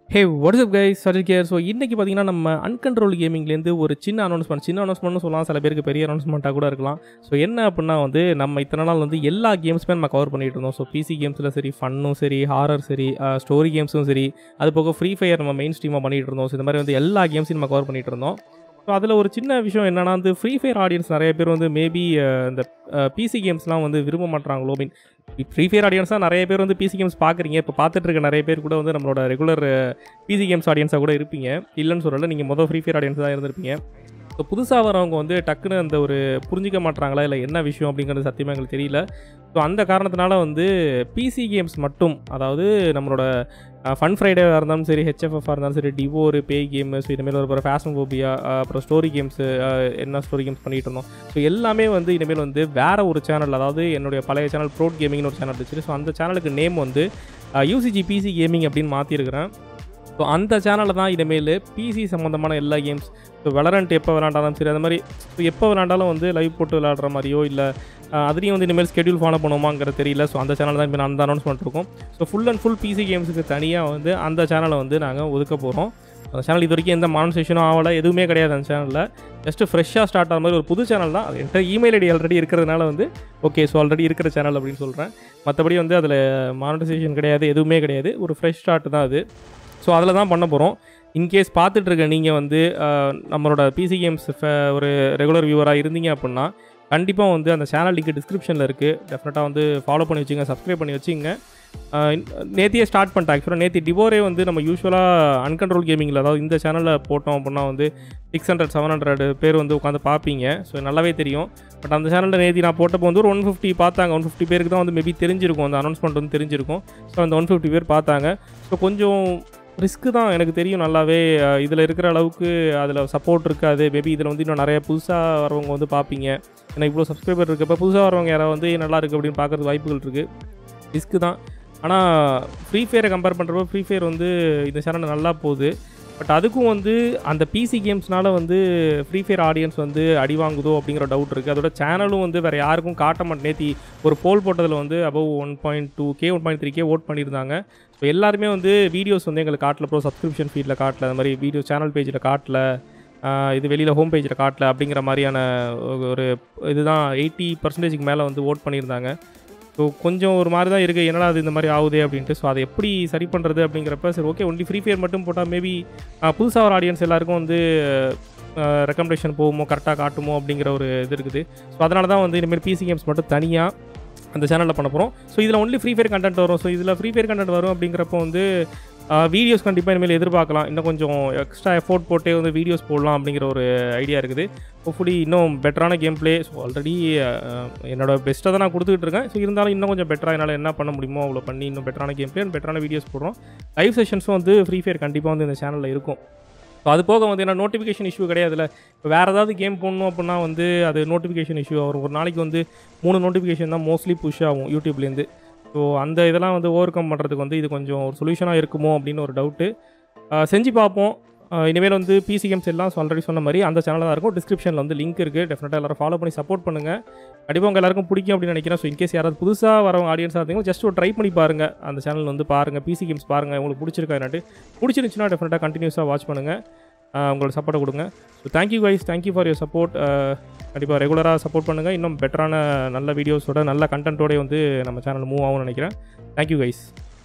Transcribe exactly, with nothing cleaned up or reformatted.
Hey what's up guys Sajik here. So இன்றைக்கி பார்த்தீங்கன்னா நம்ம அன்கண்ட்ரோல் கேமிங்லேருந்து ஒரு சின்ன அனௌன்ஸ்மெண்ட் சின்ன அனௌன்ஸ்மெண்ட்னு சொல்லலாம், சில பேருக்கு பெரிய அனௌன்ஸ்மெண்ட்டாக கூட இருக்கலாம். ஸோ என்ன அப்படின்னா வந்து நம்ம இத்தனை நாள் வந்து எல்லா கேம்ஸுமே நம்ம கவர் பண்ணிகிட்டு இருந்தோம். ஸோ பிசி கேம்ஸில் சரி, ஃபன்னும் சரி, ஹாரர் சரி, ஸ்டோரி கேம்ஸும் சரி, அது போக ஃப்ரீ ஃபயர் நம்ம மெயின் ஸ்ட்ரீமாக பண்ணிகிட்டு இருந்தோம். ஸோ இந்த மாதிரி வந்து எல்லா கேம்ஸையும் நம்ம கவர் பண்ணிகிட்டு இருந்தோம். ஸோ அதில் ஒரு சின்ன விஷயம் என்னென்னா வந்து ஃப்ரீ ஃபயர் ஆடியன்ஸ் நிறைய பேர் வந்து மேபி இந்த பிசி கேம்ஸ்லாம் வந்து விரும்ப மாட்டாங்களோ. மீன் ஃப்ரீ ஃபயர் ஆடியன்ஸாக நிறைய பேர் வந்து பிசி கேம்ஸ் பார்க்குறீங்க. இப்போ பார்த்துட்டு இருக்க நிறைய பேர் கூட வந்து நம்மளோட ரெகுலர் பிசி கேம்ஸ் ஆடியன்ஸாக கூட இருப்பீங்க. இல்லைன்னு சொல்லலை, நீங்கள் மொதல் ஃப்ரீ ஃபயர் ஆடியன்ஸ் தான் இருந்திருப்பீங்க. ஸோ புதுசாக வரவங்க வந்து டக்குன்னு அந்த ஒரு புரிஞ்சிக்க மாட்டாங்களா, இல்லை என்ன விஷயம் அப்படிங்கிறது சத்தியமாக எங்களுக்கு தெரியல. ஸோ அந்த காரணத்தினால வந்து பிசி கேம்ஸ் மட்டும், அதாவது நம்மளோட ஃபன் ஃப்ரைடேவாக இருந்தாலும் சரி, ஹெச்எஃப்எஃபாக இருந்தாலும் சரி, டிவோரு, பேய் கேமு, ஸோ இனிமேல் ஒரு ஃபேஷனோபியா, அப்புறம் ஸ்டோரி கேம்ஸு, என்ன ஸ்டோரி கேம்ஸ் பண்ணிகிட்டு இருந்தோம். ஸோ எல்லாமே வந்து இனிமேல் வந்து வேறு ஒரு சேனல், அதாவது என்னுடைய பழைய சேனல் ப்ரோட் கேமிங்னு ஒரு சேனல் இருந்துச்சு. ஸோ அந்த சேனலுக்கு நேம் வந்து யூசிஜி பிசி கேமிங் அப்படின்னு மாற்றிருக்கிறேன். ஸோ அந்த சேனலில் தான் இனிமேல் பிசி சம்மந்தமான எல்லா கேம்ஸ், ஸோ வெலரண்ட் எப்போ விளாண்டாலும் சரி, அது மாதிரி ஸோ எப்போ விளாண்டாலும் வந்து லைவ் போட்டு விளாடுற மாதிரியோ, இல்லை அதுலேயும் வந்து இனிமேல் ஸ்கெடியூல் ஃபாலோ பண்ணுவோமாங்கிறது தெரியல. ஸோ அந்த சேனல் தான் இப்போ நான் அந்த அனௌன்ஸ்மெண்ட் இருக்கும். So full and full PC கேம்ஸுக்கு தனியாக வந்து அந்த சேனலை வந்து நாங்கள் ஒதுக்க போகிறோம். அந்த சேனல் இது வரைக்கும் எந்த மானிட்டைசேஷனும் ஆகலை, எதுவுமே கிடையாது. அந்த சேனலில் ஜஸ்ட்டு ஃப்ரெஷ்ஷாக ஸ்டார்ட் ஆகிற மாதிரி ஒரு புது சேனல் தான். அது என்கிட்ட இமெயில் ஐடி ஆல்ரெடி இருக்கிறதுனால வந்து ஓகே, ஸோ ஆல்ரெடி இருக்கிற சேனல் அப்படின்னு சொல்கிறேன். மற்றபடி வந்து அதில் மானிட்டைசேஷன் கிடையாது, எதுவுமே கிடையாது. ஒரு ஃப்ரெஷ் ஸ்டார்ட் தான் அது. ஸோ அதில் தான் பண்ண போகிறோம். இன்கேஸ் பார்த்துட்ருக்க நீங்கள் வந்து நம்மளோட பிசி கேம்ஸ் ஒரு ரெகுலர் வியூவராக இருந்தீங்க அப்படின்னா கண்டிப்பாக வந்து அந்த சேனல் லிங்க் டிஸ்கிரிப்ஷனில் இருக்குது. டெஃபினட்டாக வந்து ஃபாலோ பண்ணி வச்சுங்க, சப்ஸ்கிரைப் பண்ணி வச்சுங்க. நேத்தியே ஸ்டார்ட் பண்ணிட்டேன். ஆக்சுவலாக நேற்று டிவோரே வந்து நம்ம யூஸ்வலாக அன்கண்ட்ரோல் கேமிங்கில், அதாவது இந்த சேனலில் போட்டோம் அப்படின்னா வந்து சிக்ஸ் ஹண்ட்ரட் செவன் ஹண்ட்ரட் பேர் வந்து உட்காந்து பார்ப்பீங்க. ஸோ நல்லாவே தெரியும். பட் அந்த சேனலில் நேற்று நான் போட்டப்போ வந்து ஒரு ஒன் ஃபிஃப்டி பார்த்தாங்க. ஒன் ஃபிஃப்டி பேருக்கு தான் வந்து மேபி தெரிஞ்சிருக்கும், அந்த அனௌன்ஸ்மெண்ட் வந்து தெரிஞ்சிருக்கும். ஸோ அந்த ஒன் ஃபிஃப்டி பேர் பார்த்தாங்க. ஸோ கொஞ்சம் ரிஸ்க்கு தான், எனக்கு தெரியும் நல்லாவே. இதில் இருக்கிற அளவுக்கு அதில் சப்போர்ட் இருக்காது. மேபி இதில் வந்து இன்னும் நிறைய புதுசாக வரவங்க வந்து பார்ப்பீங்க. ஏன்னா இவ்வளோ சப்ஸ்கிரைபர் இருக்கப்போ புதுசாக வரவங்க யாராவது வந்து நல்லா இருக்குது அப்படின்னு பார்க்குறது வாய்ப்புகள் இருக்குது. ரிஸ்க்கு தான். ஆனால் ஃப்ரீ ஃபயரை கம்பேர் பண்ணுறப்போ ஃப்ரீ ஃபயர் வந்து இந்த சேனல் நல்லா போகுது. பட் அதுக்கும் வந்து அந்த பிசி கேம்ஸ்னால் வந்து ஃப்ரீ ஃபயர் ஆடியன்ஸ் வந்து அடி வாங்குதோ அப்படிங்கிற டவுட் இருக்குது. அதோட சேனலும் வந்து வேறு யாருக்கும் காட்ட மாட்டேன். நேற்று ஒரு போல் போட்டதில் வந்து above one point two K one point three K vote பண்ணியிருந்தாங்க. ஸோ எல்லாருமே வந்து வீடியோஸ் வந்து எங்களுக்கு காட்டல, ப்ரோ சப்ஸ்கிரிப்ஷன் ஃபீல்டில் காட்டல, அந்த மாதிரி வீடியோ சேனல் பேஜில் காட்டல, இது வெளியில் ஹோம் பேஜில் காட்டல அப்படிங்கிற மாதிரியான ஒரு இதுதான் எயிட்டி பர்சன்டேஜுக்கு மேலே வந்து ஓட் பண்ணியிருந்தாங்க. ஸோ கொஞ்சம் ஒரு மாதிரி தான் இருக்குது, என்னடா அது இந்த மாதிரி ஆகுதே அப்படின்ட்டு. ஸோ அதை எப்படி சரி பண்ணுறது அப்படிங்கிறப்ப சரி ஓகே, ஒன்லி ஃப்ரீ ஃபயர் மட்டும் போட்டால் மேபி புதுசாக ஒரு ஆடியன்ஸ் எல்லாருக்கும் வந்து ரெக்கமெண்டேஷன் போகுமோ, கரெக்டாக காட்டுமோ அப்படிங்கிற ஒரு இது இருக்குது. ஸோ அதனால தான் வந்து இனிமேல் பிசி கேம்ஸ் மட்டும் தனியாக அந்த சேனலில் பண்ண போகிறோம். ஸோ இதில் ஒன்லி ஃப்ரீ ஃபயர் கண்டென்ட் வரும். ஸோ இதில் ஃப்ரீ ஃபயர் கண்டென்ட் வரும் அப்படிங்கிறப்போ வந்து வீடியோஸ் கண்டிப்பாக இனிமேல் எதிர்பார்க்கலாம். இன்னும் கொஞ்சம் எக்ஸ்ட்ரா எஃபோர்ட் போட்டே வந்து வீடியோஸ் போடலாம் அப்படிங்கிற ஒரு ஐடியா இருக்குது. ஹோப்ஃபுல்லி இன்னும் பெட்டரான கேம் பிளே. ஸோ ஆல்ரெடி என்னோடய பெஸ்ட்டை தான் நான் கொடுத்துக்கிட்டு இருக்கேன். ஸோ இருந்தாலும் இன்னும் கொஞ்சம் பெட்டராக என்னால் என்ன பண்ண முடியுமோ அவ்வளோ பண்ணி இன்னும் பெட்டரான கேம் பிளே அண்ட் பெட்டரான வீடியோஸ் போடுறோம். லைவ் செஷன்ஸும் வந்து ஃப்ரீ ஃபயர் கண்டிப்பாக வந்து இந்த சேனலில் இருக்கும். ஸோ அது போக வந்து என்ன நோட்டிஃபிகேஷன் இஷ்யூ கிடையாதுல்ல. இப்போ வேறு ஏதாவது கேம் போடணும் அப்படின்னா வந்து அது நோட்டிஃபிகேஷன் இஷ்யூ வரும். ஒரு நாளைக்கு வந்து மூணு நோட்டிஃபிகேஷன் தான் மோஸ்ட்லி புஷ் ஆகும் யூடியூப்லேருந்து. ஸோ அந்த இதெல்லாம் வந்து ஓவர் கம் பண்ணுறதுக்கு வந்து இது கொஞ்சம் ஒரு சொல்யூஷனாக இருக்குமோ அப்படின்னு ஒரு டவுட்டு. செஞ்சு பார்ப்போம். இனிமேல் வந்து பிசி கேம்ஸ் எல்லாம் ஆல்ரெடி சொன்ன மாதிரி அந்த சேனலில் தான் இருக்கும். டிஸ்கிரிப்ஷனில் வந்து லிங்க் இருக்குது. டெஃபினட்டாக எல்லாரும் ஃபாலோ பண்ணி சப்போர்ட் பண்ணுங்கள். கண்டிப்பாக உங்கள் எல்லாருக்கும் பிடிக்கும் அப்படின்னு நினைக்கிறேன். ஸோ இன்கேஸ் யாராவது புதுசாக வரவங்க ஆடியன்ஸாக இருந்தீங்கன்னா ஜஸ்ட் ஒரு ட்ரை பண்ணி பாருங்கள். அந்த சேனல் வந்து பாருங்கள், பிசி கேம்ஸ் பாருங்கள். உங்களுக்கு பிடிச்சிருக்கா என்னாட்டு பிடிச்சிருந்துச்சுன்னா டெஃபினட்டாக கண்டினியூஸாக வாட்ச் பண்ணுங்கள். உங்களோட சப்போர்ட்டை கொடுங்க. So thank you guys, thank you for your support. கண்டிப்பாக ரெகுலராக சப்போர்ட் பண்ணுங்கள். இன்னும் பெட்டரான நல்ல வீடியோஸோட நல்ல கண்டென்ட்டோடய வந்து நம்ம சேனல் மூவ் ஆகும்னு நினைக்கிறேன். Thank you guys.